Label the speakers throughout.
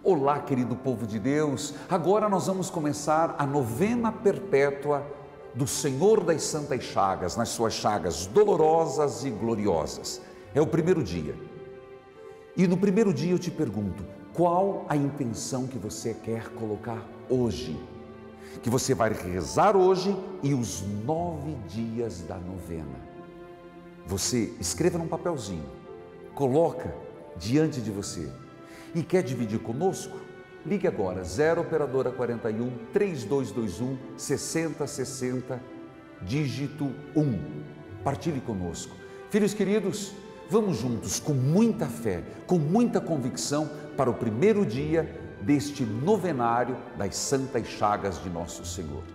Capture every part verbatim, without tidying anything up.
Speaker 1: Olá, querido povo de Deus. Agora nós vamos começar a novena perpétua do Senhor das Santas Chagas, nas suas chagas dolorosas e gloriosas. É o primeiro dia. E no primeiro dia eu te pergunto, qual a intenção que você quer colocar hoje? Que você vai rezar hoje e os nove dias da novena. Você escreva num papelzinho, coloca diante de você. E quer dividir conosco? Ligue agora, zero operadora quarenta e um, três dois dois um, sessenta sessenta, dígito um. Partilhe conosco. Filhos queridos, vamos juntos com muita fé, com muita convicção para o primeiro dia deste novenário das Santas Chagas de Nosso Senhor.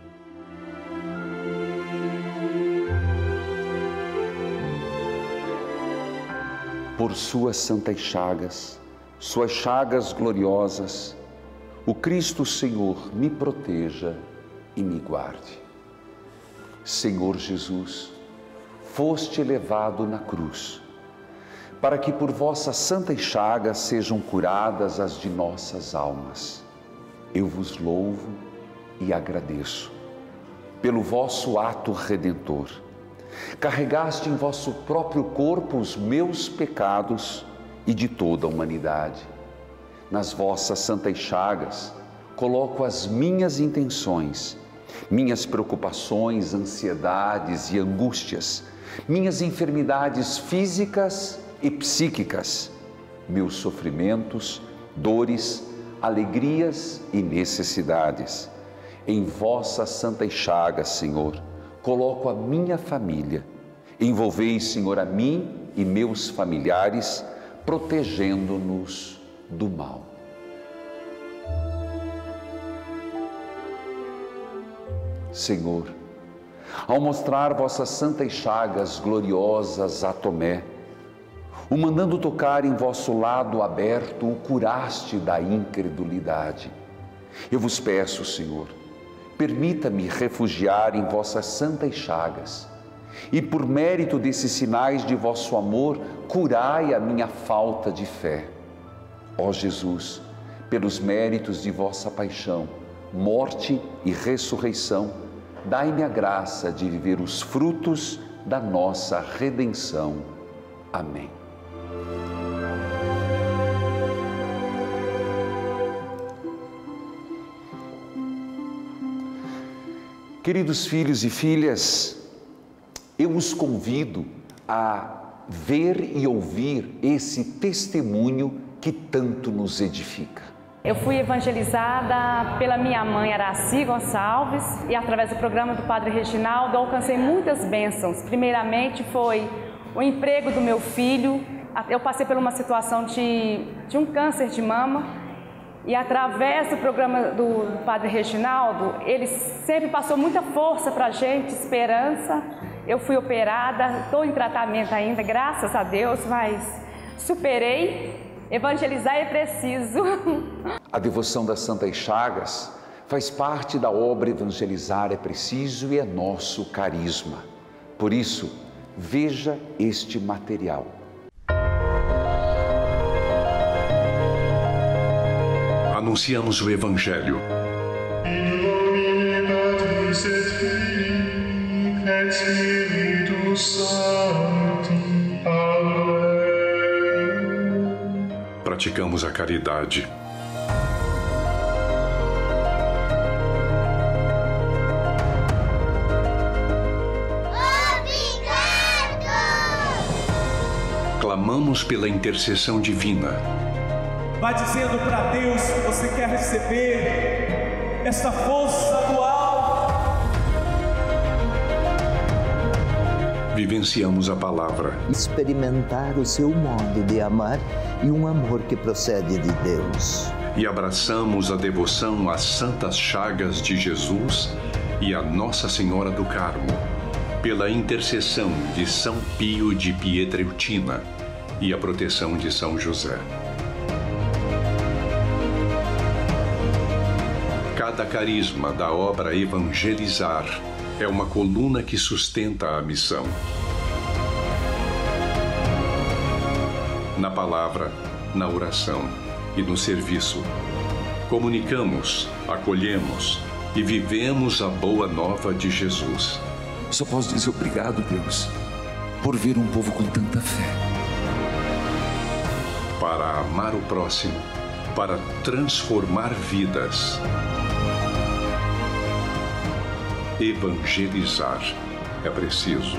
Speaker 1: Por suas santas chagas, suas chagas gloriosas, o Cristo Senhor me proteja e me guarde. Senhor Jesus, foste levado na cruz, para que por vossas santas chagas sejam curadas as de nossas almas. Eu vos louvo e agradeço pelo vosso ato redentor. Carregaste em vosso próprio corpo os meus pecados e de toda a humanidade. Nas vossas santas chagas coloco as minhas intenções, minhas preocupações, ansiedades e angústias, minhas enfermidades físicas e psíquicas, meus sofrimentos, dores, alegrias e necessidades. Em vossas santas chagas, Senhor, coloco a minha família. Envolvei, Senhor, a mim e meus familiares, protegendo-nos do mal. Senhor, ao mostrar vossas santas chagas gloriosas a Tomé, o mandando tocar em vosso lado aberto, o curaste da incredulidade. Eu vos peço, Senhor, permita-me refugiar em vossas santas chagas e, por mérito desses sinais de vosso amor, curai a minha falta de fé. Ó Jesus, pelos méritos de vossa paixão, morte e ressurreição, dai-me a graça de viver os frutos da nossa redenção. Amém. Queridos filhos e filhas, eu os convido a ver e ouvir esse testemunho que tanto nos edifica.
Speaker 2: Eu fui evangelizada pela minha mãe, Araci Gonçalves, e através do programa do Padre Reginaldo alcancei muitas bênçãos. Primeiramente foi o emprego do meu filho. Eu passei por uma situação de, de um câncer de mama. E através do programa do Padre Reginaldo, ele sempre passou muita força para a gente, esperança. Eu fui operada, estou em tratamento ainda, graças a Deus, mas superei. Evangelizar é preciso.
Speaker 1: A devoção das Santas Chagas faz parte da obra Evangelizar é Preciso e é nosso carisma. Por isso, veja este material.
Speaker 3: Anunciamos o Evangelho. Praticamos a caridade.
Speaker 4: Obrigado!
Speaker 3: Clamamos pela intercessão divina.
Speaker 5: Vai dizendo para Deus que você quer receber essa força do alto.
Speaker 3: Vivenciamos a palavra.
Speaker 6: Experimentar o seu modo de amar e um amor que procede de Deus.
Speaker 3: E abraçamos a devoção às santas chagas de Jesus e a Nossa Senhora do Carmo, pela intercessão de São Pio de Pietrelcina e a proteção de São José. Cada carisma da obra Evangelizar é uma coluna que sustenta a missão. Na palavra, na oração e no serviço, comunicamos, acolhemos e vivemos a boa nova de Jesus.
Speaker 1: Só posso dizer obrigado, Deus, por ver um povo com tanta fé.
Speaker 3: Para amar o próximo, para transformar vidas. Evangelizar é preciso.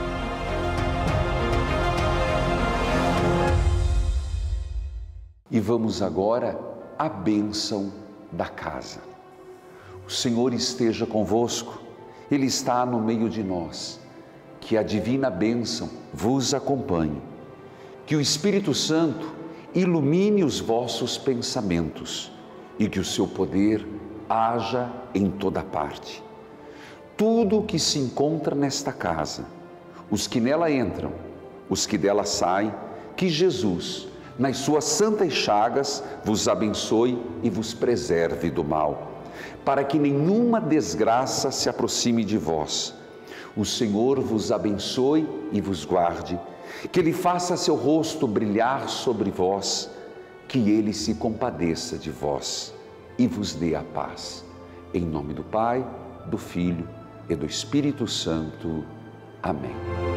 Speaker 1: E vamos agora à bênção da casa. O Senhor esteja convosco, Ele está no meio de nós. Que a divina bênção vos acompanhe. Que o Espírito Santo ilumine os vossos pensamentos e que o seu poder haja em toda parte. Tudo o que se encontra nesta casa, os que nela entram, os que dela saem, que Jesus, nas suas santas chagas, vos abençoe e vos preserve do mal, para que nenhuma desgraça se aproxime de vós. O Senhor vos abençoe e vos guarde, que Ele faça seu rosto brilhar sobre vós, que Ele se compadeça de vós e vos dê a paz. Em nome do Pai, do Filho e do Espírito Santo. Amém.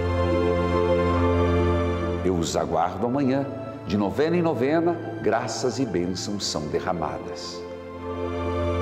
Speaker 1: Eu os aguardo amanhã, de novena em novena, graças e bênçãos são derramadas.